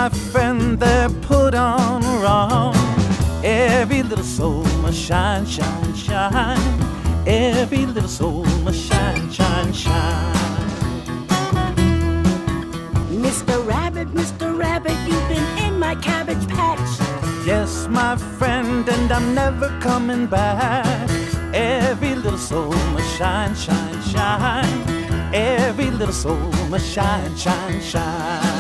my friend, they're put on wrong. Every little soul must shine, shine, shine. Every little soul must shine, shine, shine. Mr. Rabbit, you've been in my cabbage patch. Yes, my friend, and I'm never coming back. Every little soul must shine, shine, shine. Every little soul must shine, shine, shine.